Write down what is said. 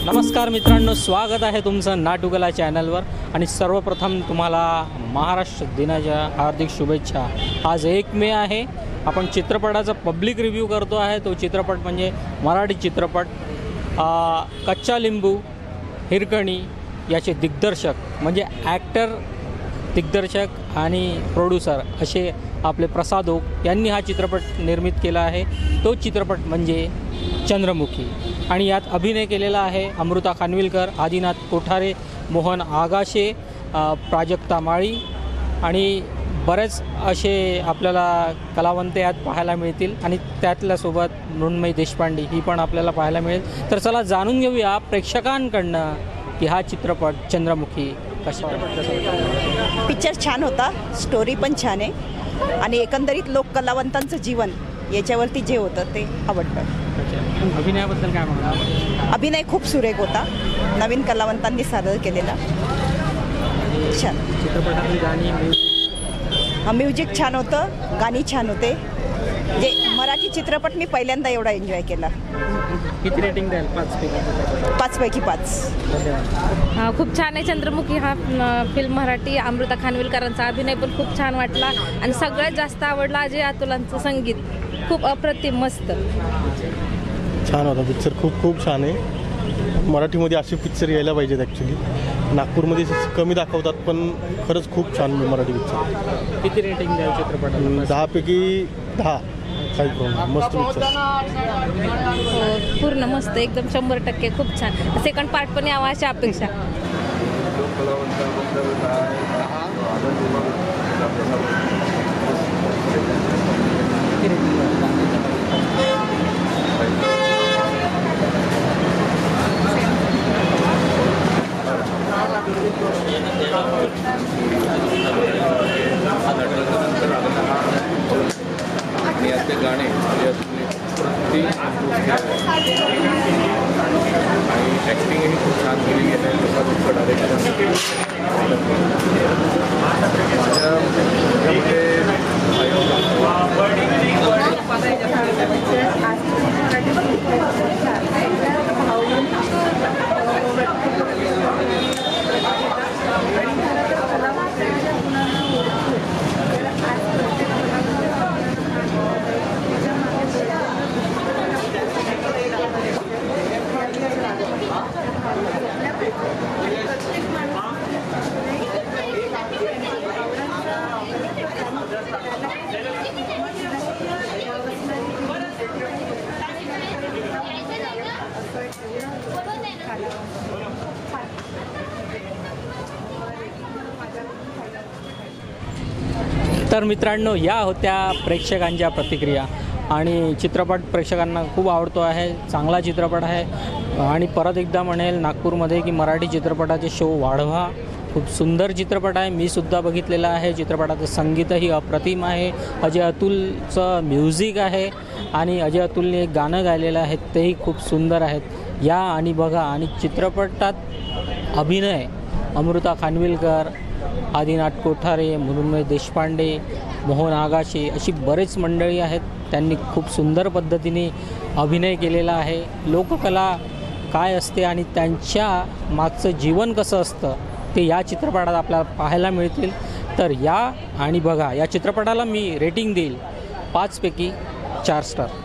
नमस्कार मित्रांनो, स्वागत आहे तुमचं नाटुकला चॅनलवर आणि सर्वप्रथम तुम्हाला महाराष्ट्र दिनाच्या हार्दिक शुभेच्छा। आज 1 मे आहे। आपण चित्रपटाचा पब्लिक रिव्ह्यू करतो आहे। तो चित्रपट म्हणजे मराठी चित्रपट कच्चा लिंबू हिरकणी याचे दिग्दर्शक म्हणजे ॲक्टर, दिग्दर्शक आणि प्रोड्यूसर असे आपले प्रसाद ओक यांनी हा चित्रपट निर्मित केला आहे। तो चित्रपट म्हणजे चंद्रमुखी आणि यात अभिनय केलेला आहे अमृता खानविलकर, आदिनाथ कोठारे, मोहन आगाशे, प्राजक्ता माळी आणि बरेच असे आपल्याला कलावंत यात पाहायला मिळतील आणि त्यातल्यासोबत मृण्मयी देशपांडे ही पण आपल्याला पाहायला मिळेल। तर चला जाणून घेऊया प्रेक्षकांकडनं की हा चित्रपट चंद्रमुखी कसा वाटला। पिक्चर छान होता, स्टोरी पण छान आहे आणि एकंदरीत लोककलावंतांचं जीवन याच्यावरती जे होतं ते आवडतं। अभिनयाबद्दल काय म्हणणार? अभिनय खूप सुरेख होता, नवीन कलावंतांनी सादर केलेला छान। चित्रपटातली गाणी, म्युझिक छान होतं, गाणी छान होते। जे मराठी चित्रपट मी पहिल्यांदा एवढा एन्जॉय केला। किती रेटिंग द्याल? 5 पैकी 5। धन्यवाद। खूप छान आहे चंद्रमुखी हा फिल्म मराठी। अमृता खानविलकरांचा अभिनय पण खूप छान वाटला आणि सगळ्यात जास्त आवडला अजय अतुलांचं संगीत, खूप अप्रतिम मस्त छान होता पिक्चर। खूप छान आहे। मराठीमध्ये असे पिक्चर यायला पाहिजेत ॲक्च्युली। नागपूरमध्ये कमी दाखवतात पण खरंच खूप छान मराठी पिक्चर। किती रेटिंग द्याल चित्रपटाला? 10 पैकी 10। काही प्रॉब्लेम, मस्त पिक्चर पूर्ण मस्त, एकदम 100% खूप छान। सेकंड पार्ट पण यावा अशी अपेक्षा। यातले गाणे ती आणि ॲक्टिंगही खूप छान केली गेली आहे। लोकांचं डायरेक्शन तर मित्रांनो, या होत्या प्रेक्षकांच्या प्रतिक्रिया आणि चित्रपट प्रेक्षकांना खूप आवडतो आहे। चांगला चित्रपट आहे आणि परत एकदा म्हणेल नागपूरमध्ये की मराठी चित्रपटाचे शो वाढवा। खूप सुंदर चित्रपट आहे, मी सुद्धा बघितलेला आहे। चित्रपटाचं संगीतही अप्रतिम आहे, अजय अतुलचं म्युझिक आहे आणि अजय अतुलने एक गाणं गायलेलं आहे, तेही खूप सुंदर आहेत। या आणि बघा। आणि चित्रपटात अभिनय अमृता खानविलकर, आदिनाथ कोठारे, मृण्मयी देशपांडे, मोहन आगाशे अशी बरेच मंडळी आहेत। त्यांनी खूप सुंदर पद्धतीने अभिनय केलेला आहे। लोककला काय असते आणि त्यांच्या मागचं जीवन कसं असतं ते या चित्रपटात आपल्याला पाहायला मिळतील। तर या आणि बघा। या चित्रपटाला मी रेटिंग देईल 5 पैकी 4 स्टार।